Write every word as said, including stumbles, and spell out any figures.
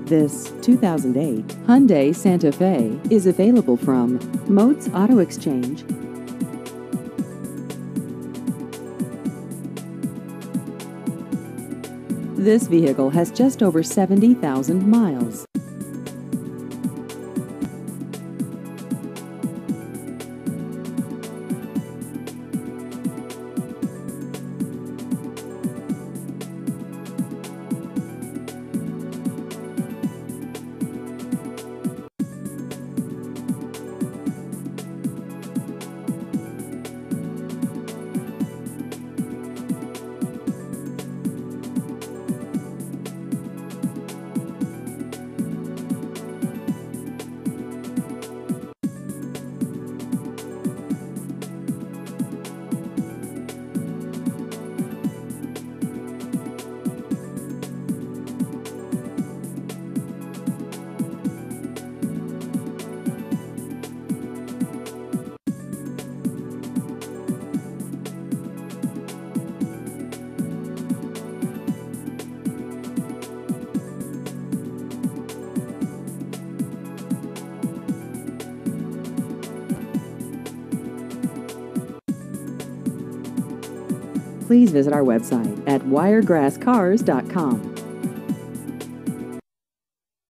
This two thousand eight Hyundai Santa Fe is available from Moats Auto Exchange. This vehicle has just over seventy thousand miles. Please visit our website at wiregrass cars dot com.